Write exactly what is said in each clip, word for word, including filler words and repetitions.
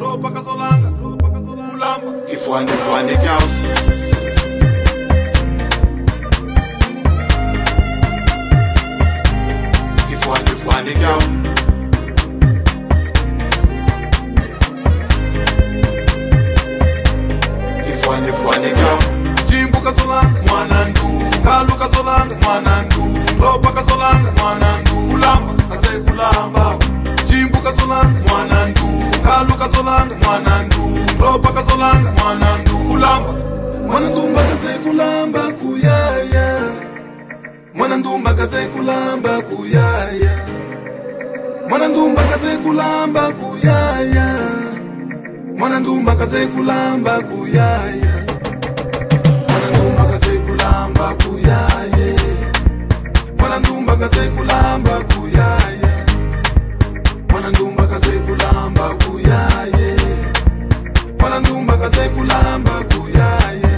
ropa kasolanga, ulamba. Kifuani fuani kyao. Kifuani fuani kyao. Kifuani fuani kyao. Jimbu kasolanga, mwanandu. Kalu kasolanga, mwanandu. Ropa kasolanga, mwanandu. Ulamba, kase kulamba. Jimbu kasolanga, mwanandu. Kalu kasolanga, mwanandu. Ropa kasolanga, mwanandu. Ulamba. Mwanandumba kase kulamba kuyaya. Mwanandumba kase kulamba kuyaya. Mwanandumba kase kulamba kuyaya. Mwanandumba kase kulamba kuyaya. Mwanandumba kase kulamba kuyaye. Mwanandumba kase kulamba kuyaye. Mwanandumba kase kulamba kuyaye. Mwanandumba kase kulamba kuyaye.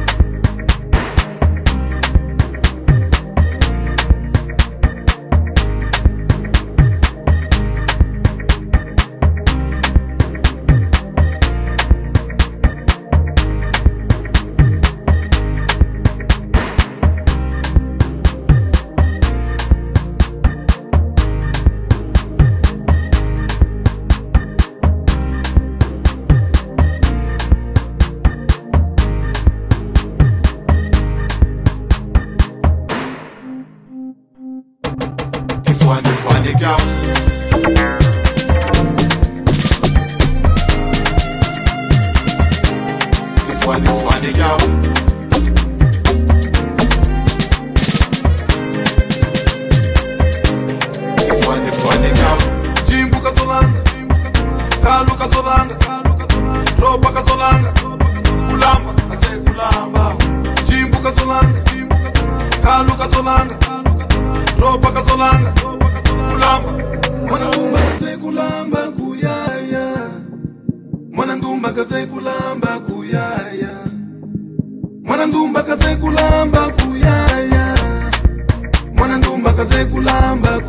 Kifuani fuani kyao. Kifuani fuani kyao. Kifuani fuani kyao. Jimbu kasolanga, kalu kasolanga, ropa kasolanga, ulamba, kase kulamba. Jimbu kasolanga, kalu kasolanga, ropa kasolanga, ulamba. Mwanandumba kase kulamba kuyaya. Mwanandumba kase kulamba kuyaya. Mwanandumba kase kulamba kuyaya. Mwanandumba kase kulamba